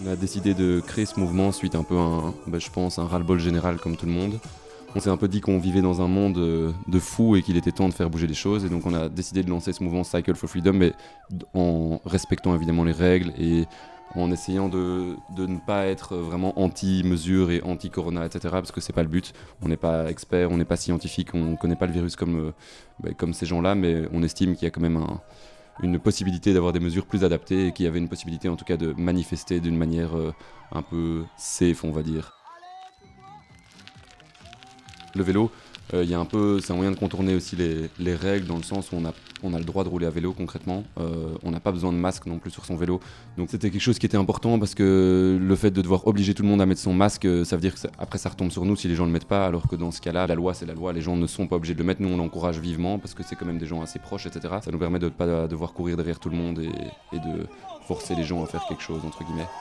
On a décidé de créer ce mouvement suite un peu à je pense, un ras-le-bol général comme tout le monde. On s'est un peu dit qu'on vivait dans un monde de fous et qu'il était temps de faire bouger les choses. Et donc on a décidé de lancer ce mouvement Cycle for Freedom, mais en respectant évidemment les règles et en essayant de ne pas être vraiment anti-mesures et anti-corona, etc. Parce que c'est pas le but. On n'est pas expert, on n'est pas scientifique, on connaît pas le virus comme ces gens-là, mais on estime qu'il y a quand même une possibilité d'avoir des mesures plus adaptées et qu'il y avait une possibilité en tout cas de manifester d'une manière un peu safe, on va dire. Le vélo, c'est un moyen de contourner aussi les règles dans le sens où on a le droit de rouler à vélo concrètement. On n'a pas besoin de masque non plus sur son vélo. Donc c'était quelque chose qui était important parce que le fait de devoir obliger tout le monde à mettre son masque, ça veut dire que après ça retombe sur nous si les gens ne le mettent pas, alors que dans ce cas-là, la loi c'est la loi, les gens ne sont pas obligés de le mettre. Nous on l'encourage vivement parce que c'est quand même des gens assez proches, etc. Ça nous permet de ne pas devoir courir derrière tout le monde et de forcer les gens à faire quelque chose, entre guillemets.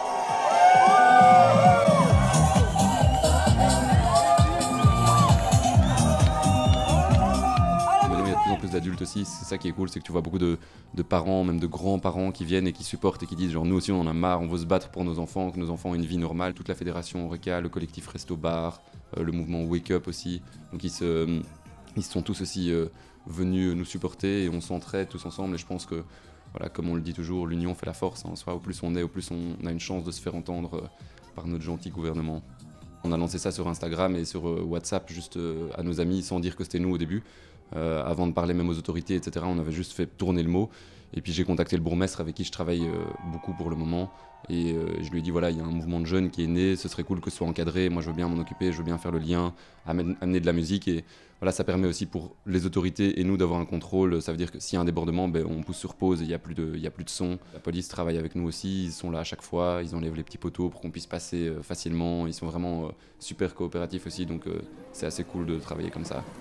Plus d'adultes aussi, c'est ça qui est cool, c'est que tu vois beaucoup de parents, même de grands-parents qui viennent et qui supportent et qui disent genre nous aussi on en a marre, on veut se battre pour nos enfants, que nos enfants aient une vie normale. Toute la fédération Eureka, le collectif Resto Bar, le mouvement Wake Up aussi, donc ils sont tous aussi venus nous supporter et on s'entraide tous ensemble et je pense que voilà, comme on le dit toujours, l'union fait la force, hein. Soit au plus on est, au plus on a une chance de se faire entendre par notre gentil gouvernement. On a lancé ça sur Instagram et sur WhatsApp juste à nos amis sans dire que c'était nous au début. Avant de parler même aux autorités, etc. On avait juste fait tourner le mot. Et puis j'ai contacté le bourgmestre avec qui je travaille beaucoup pour le moment. Et je lui ai dit, voilà, il y a un mouvement de jeunes qui est né, ce serait cool que ce soit encadré. Moi, je veux bien m'en occuper, je veux bien faire le lien, amener de la musique. Et voilà, ça permet aussi pour les autorités et nous d'avoir un contrôle. Ça veut dire que s'il y a un débordement, on pousse sur pause et il n'y a plus de son. La police travaille avec nous aussi, ils sont là à chaque fois, ils enlèvent les petits poteaux pour qu'on puisse passer facilement. Ils sont vraiment super coopératifs aussi, donc c'est assez cool de travailler comme ça.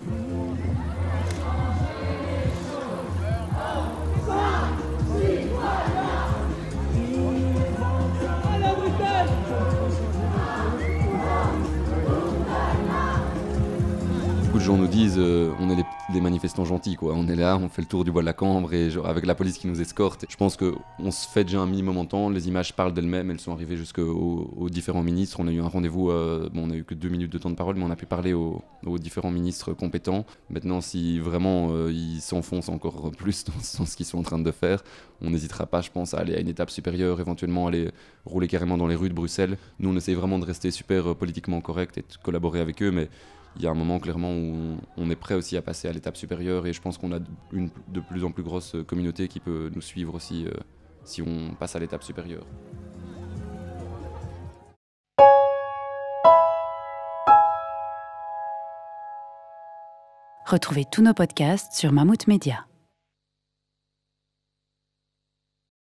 Beaucoup de gens nous disent on est les manifestants gentils, quoi. On est là, on fait le tour du bois de la Cambre et genre, avec la police qui nous escorte. Je pense qu'on se fait déjà un minimum entendre, les images parlent d'elles-mêmes, elles sont arrivées jusqu'aux différents ministres. On a eu un rendez-vous, on n'a eu que 2 minutes de temps de parole, mais on a pu parler aux différents ministres compétents. Maintenant, si vraiment ils s'enfoncent encore plus dans ce qu'ils sont en train de faire, on n'hésitera pas, je pense, à aller à une étape supérieure, éventuellement aller rouler carrément dans les rues de Bruxelles. Nous, on essaye vraiment de rester super politiquement correct et de collaborer avec eux, mais il y a un moment clairement où on est prêt aussi à passer à l'étape supérieure et je pense qu'on a une de plus en plus grosse communauté qui peut nous suivre aussi si on passe à l'étape supérieure. Retrouvez tous nos podcasts sur Mammouth Media.